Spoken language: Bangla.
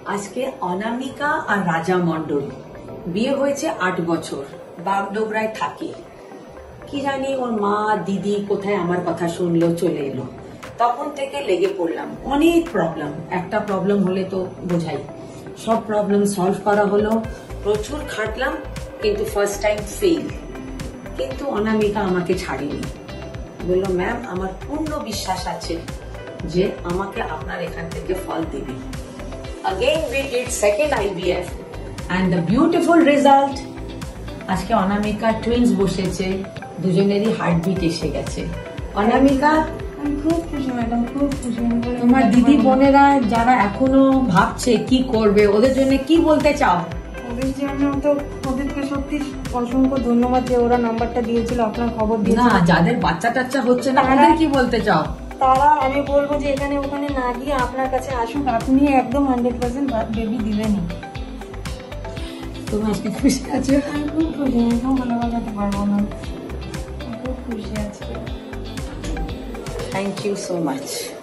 আজকে অনামিকা আর রাজা মণ্ডল বিয়ে হয়েছে 8 বছর, বাগডোগরায় থাকে। কি জানি ওর মা দিদি কোথায় আমার কথা শুনলো, চলে এলো। তখন থেকে লেগে পড়লাম। অনেক প্রবলেম, একটা প্রবলেম হলে তো বোঝাই, সব প্রবলেম সলভ করা হলো। প্রচুর খাটলাম, কিন্তু ফার্স্ট টাইম ফেল। কিন্তু অনামিকা আমাকে ছাড়েনি, বললো ম্যাম আমার পূর্ণ বিশ্বাস আছে যে আমাকে আপনার এখান থেকে ফল দেবে। Again we did second IVF and the beautiful result. আজকে অনামিকা টুইন্স বসেছে, দুজনেরই হার্টবিট এসে গেছে। অনামিকা আমি খুব খুশি ম্যাডাম, খুব খুশি। তোমার দিদি বোনেরা যারা এখনো ভাবছে কি করবে, ওদের জন্য কি বলতে চাও? ওদের জন্য তো ওদেরকে সত্যি অসংখ্য ধন্যবাদ যে ওরা নাম্বারটা দিয়েছিল, আপনার খবর দিয়েছিল। না, যাদের বাচ্চা টাচ্চা হচ্ছে না ওদের কি বলতে চাও? তারা আমি বলবো যে এখানে ওখানে না গিয়ে আপনার কাছে আসুক, আপনি একদম 100% বেবি দিবেনই। তুমি আজকে খুশি আছো? আমি খুব খুশি, আমি খুব ভালো বাজাতে পারবো না, খুব খুশি আছি। Thank you so much.